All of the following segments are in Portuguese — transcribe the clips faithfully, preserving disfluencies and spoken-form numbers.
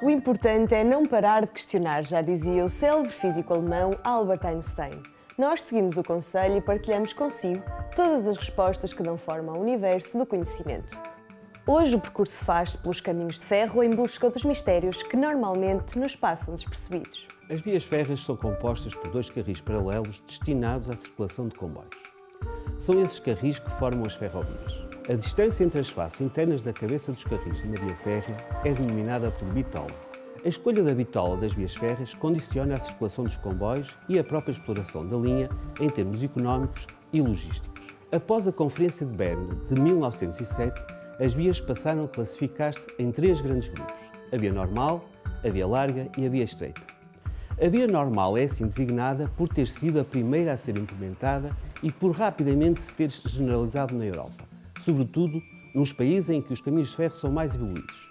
O importante é não parar de questionar, já dizia o célebre físico alemão Albert Einstein. Nós seguimos o conselho e partilhamos consigo todas as respostas que dão forma ao universo do conhecimento. Hoje o percurso faz-se pelos caminhos de ferro em busca dos mistérios que normalmente nos passam despercebidos. As vias férreas são compostas por dois carris paralelos destinados à circulação de comboios. São esses carris que formam as ferrovias. A distância entre as faces internas da cabeça dos carris de uma via férrea é denominada por bitola. A escolha da bitola das vias férreas condiciona a circulação dos comboios e a própria exploração da linha em termos económicos e logísticos. Após a Conferência de Berna de mil novecentos e sete, as vias passaram a classificar-se em três grandes grupos: a via normal, a via larga e a via estreita. A via normal é assim designada por ter sido a primeira a ser implementada e por rapidamente se ter generalizado na Europa, sobretudo nos países em que os caminhos de ferro são mais evoluídos.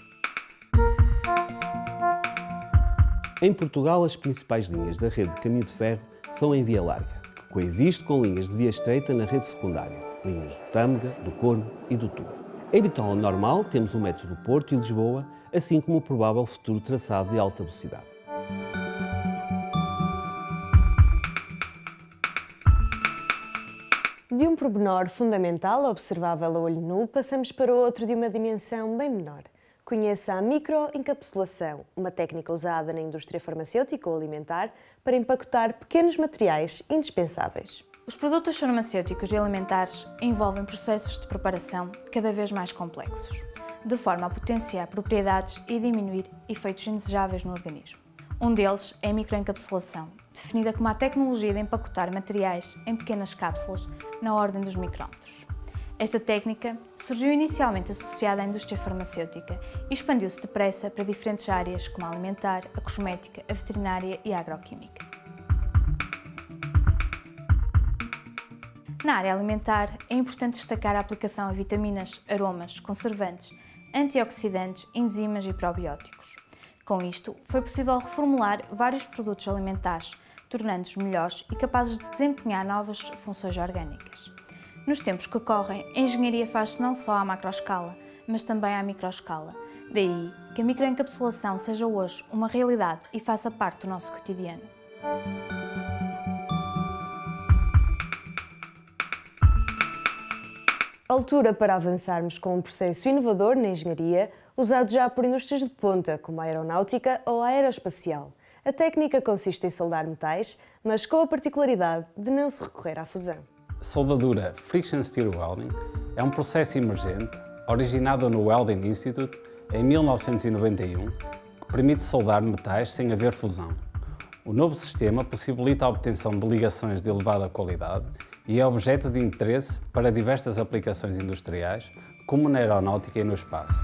Em Portugal, as principais linhas da rede de caminho de ferro são em via larga, que coexiste com linhas de via estreita na rede secundária, linhas do Tâmega, do Corvo e do Tuga. Em bitola normal temos o metro do Porto e Lisboa, assim como o provável futuro traçado de alta velocidade. De um pormenor fundamental observável a olho nu, passamos para outro de uma dimensão bem menor. Conheça a microencapsulação, uma técnica usada na indústria farmacêutica ou alimentar para empacotar pequenos materiais indispensáveis. Os produtos farmacêuticos e alimentares envolvem processos de preparação cada vez mais complexos, de forma a potenciar propriedades e diminuir efeitos indesejáveis no organismo. Um deles é a microencapsulação, definida como a tecnologia de empacotar materiais em pequenas cápsulas na ordem dos micrômetros. Esta técnica surgiu inicialmente associada à indústria farmacêutica e expandiu-se depressa para diferentes áreas como a alimentar, a cosmética, a veterinária e a agroquímica. Na área alimentar, é importante destacar a aplicação a vitaminas, aromas, conservantes, antioxidantes, enzimas e probióticos. Com isto, foi possível reformular vários produtos alimentares, tornando-os melhores e capazes de desempenhar novas funções orgânicas. Nos tempos que correm, a engenharia faz-se não só à macroescala, mas também à microescala. Daí que a microencapsulação seja hoje uma realidade e faça parte do nosso cotidiano. Altura para avançarmos com um processo inovador na engenharia, usado já por indústrias de ponta, como a aeronáutica ou a aeroespacial. A técnica consiste em soldar metais, mas com a particularidade de não se recorrer à fusão. Soldadura Friction Stir Welding é um processo emergente, originado no Welding Institute em mil novecentos e noventa e um, que permite soldar metais sem haver fusão. O novo sistema possibilita a obtenção de ligações de elevada qualidade e é objeto de interesse para diversas aplicações industriais, como na aeronáutica e no espaço.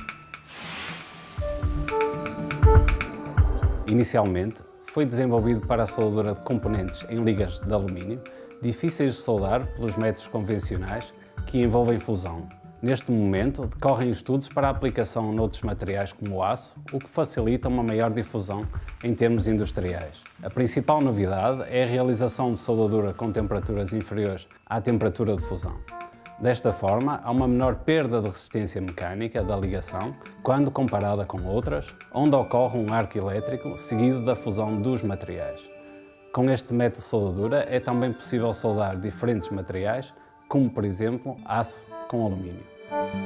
Inicialmente, foi desenvolvido para a soldadura de componentes em ligas de alumínio, difíceis de soldar pelos métodos convencionais que envolvem fusão. Neste momento, decorrem estudos para a aplicação noutros materiais como o aço, o que facilita uma maior difusão em termos industriais. A principal novidade é a realização de soldadura com temperaturas inferiores à temperatura de fusão. Desta forma, há uma menor perda de resistência mecânica da ligação quando comparada com outras, onde ocorre um arco elétrico seguido da fusão dos materiais. Com este método de soldadura é também possível soldar diferentes materiais, como por exemplo aço com alumínio.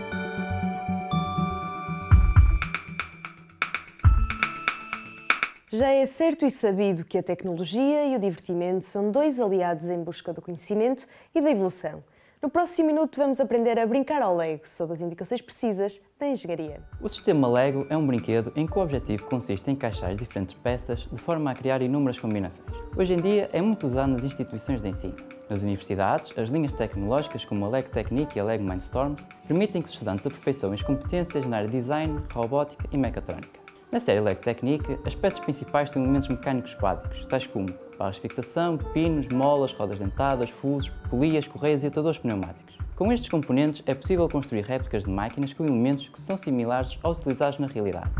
Já é certo e sabido que a tecnologia e o divertimento são dois aliados em busca do conhecimento e da evolução. No próximo minuto vamos aprender a brincar ao Lego sob as indicações precisas da engenharia. O sistema Lego é um brinquedo em que o objetivo consiste em encaixar as diferentes peças de forma a criar inúmeras combinações. Hoje em dia é muito usado nas instituições de ensino. Nas universidades, as linhas tecnológicas como a Lego Technique e a Lego Mindstorms permitem que os estudantes aperfeiçoem as competências na área de design, robótica e mecatrónica. Na série Lego Technique, as peças principais são elementos mecânicos básicos, tais como barras de fixação, pinos, molas, rodas dentadas, fusos, polias, correias e atadores pneumáticos. Com estes componentes é possível construir réplicas de máquinas com elementos que são similares aos utilizados na realidade.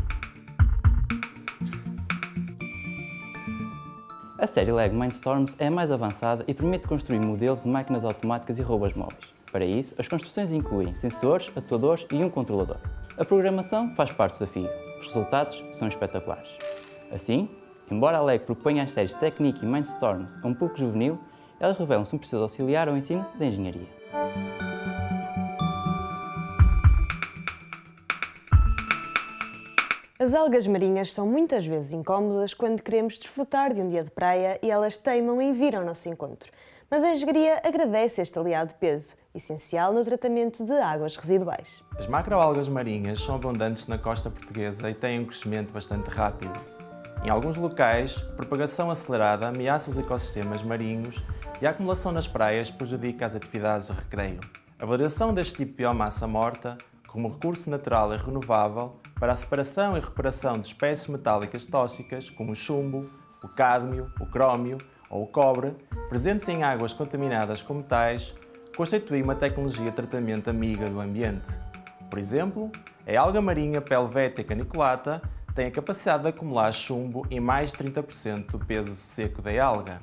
A série Lego Mindstorms é a mais avançada e permite construir modelos de máquinas automáticas e robôs móveis. Para isso, as construções incluem sensores, atuadores e um controlador. A programação faz parte do desafio. Os resultados são espetaculares. Assim, embora a L E C proponha as séries Technique e Mindstorms a um público juvenil, elas revelam-se um preciso auxiliar ao ensino da engenharia. As algas marinhas são muitas vezes incómodas quando queremos desfrutar de um dia de praia e elas teimam em vir ao nosso encontro. Mas a engenharia agradece este aliado de peso, essencial no tratamento de águas residuais. As macroalgas marinhas são abundantes na costa portuguesa e têm um crescimento bastante rápido. Em alguns locais, a propagação acelerada ameaça os ecossistemas marinhos e a acumulação nas praias prejudica as atividades de recreio. A valoração deste tipo de biomassa morta, como recurso natural e renovável, para a separação e recuperação de espécies metálicas tóxicas, como o chumbo, o cádmio, o crómio ou o cobre, presentes em águas contaminadas com metais, constitui uma tecnologia de tratamento amiga do ambiente. Por exemplo, a alga marinha Pelvetica niculata tem a capacidade de acumular chumbo em mais de trinta por cento do peso seco da alga.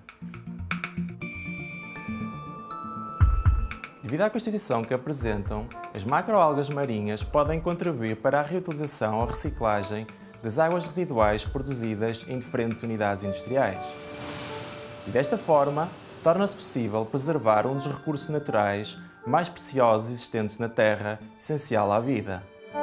Devido à constituição que apresentam, as macroalgas marinhas podem contribuir para a reutilização ou reciclagem das águas residuais produzidas em diferentes unidades industriais. E desta forma, torna-se possível preservar um dos recursos naturais mais preciosos existentes na Terra, essencial à vida.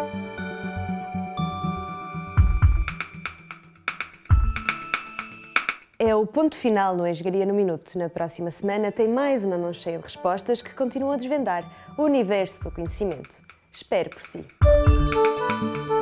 É o ponto final no Engenharia no Minuto. Na próxima semana tem mais uma mão cheia de respostas que continuam a desvendar o universo do conhecimento. Espero por si.